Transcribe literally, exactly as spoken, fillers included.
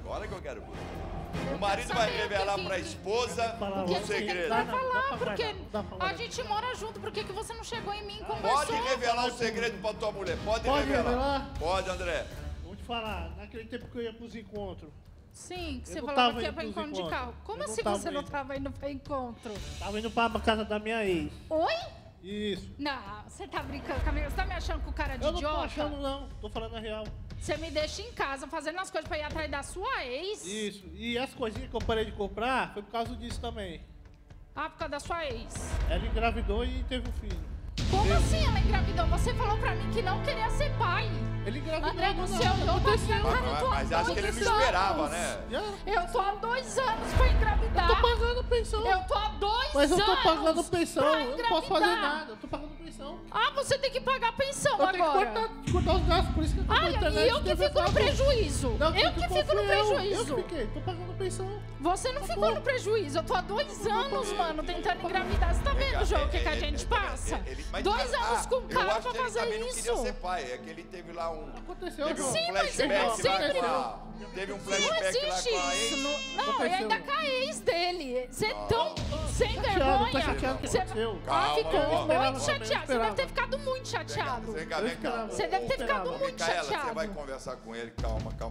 Agora que eu quero ver. O marido vai revelar pra esposa O o que você segredo. vai Dá, falar? dá pra Porque guardar, dá pra guardar. a gente mora junto. Por que que você não chegou em mim e Pode conversou? revelar o segredo pra tua mulher. Pode, Pode revelar. revelar? Pode, André. Vou te falar, naquele tempo que eu ia pros encontros, Sim, que Eu você não falava tava que ia indo pra pros encontro de encontros. carro. Como Eu não assim tava você não indo. tava indo pra encontro? tava indo pra casa da minha ex. Oi? Isso. Não, você tá brincando comigo. Você tá me achando com cara de Eu não idiota? tô achando não, tô falando a real. Você me deixa em casa fazendo as coisas pra ir atrás da sua ex? Isso. E as coisinhas que eu parei de comprar foi por causa disso também. Ah, por causa da sua ex. Ela engravidou e teve um filho. Como assim ela engravidou? Você falou pra mim que não queria ser pai. Ele engravidou. André, não, você não, olhou pra aconteceu. minha cara, eu Mas, tô há mas acho que ele não dois esperava, anos. né? Já? Eu tô há dois anos pra engravidar. Eu tô pagando pensão. Eu tô há dois Mas eu tô anos pagando pensão. pra Eu não posso fazer engravidar. nada. Eu tô pagando pensão. Ah, você tem que pagar pensão Eu tenho que agora. cortar, cortar os gastos, por isso que eu tô Ah, na internet. e eu que T V fico no Fácil. prejuízo. Não, Eu quem que ficou fico no fui eu. prejuízo. Eu que fiquei, tô pagando pensão. Você não Tá ficou bom. no prejuízo. Eu tô há dois anos, mano, tentando engravidar. Você tá Vem cá, vendo, João, o é- que, que a é- gente é- passa? é- ele- mas Dois diga- anos ah, com eu cara acho pra que ele fazer também não isso. queria ser pai. É que ele teve lá um... Aconteceu, Teve um João. Sim, mas flashback é lá sempre- com a... Teve um Não flashback lá existe com a isso. ex. Não, não e Aconteceu. ainda com a ex dele. Você é tão sem chateado, vergonha. tô chateado que Você aconteceu. ah, Calma, ficou calma, muito calma, chateado. Você deve esperava. ter ficado muito chateado. Vem cá, Eu vem cá. esperava. Você deve ter ficado Ô, muito Micaela, você chateado. vai conversar com ele. Calma, calma.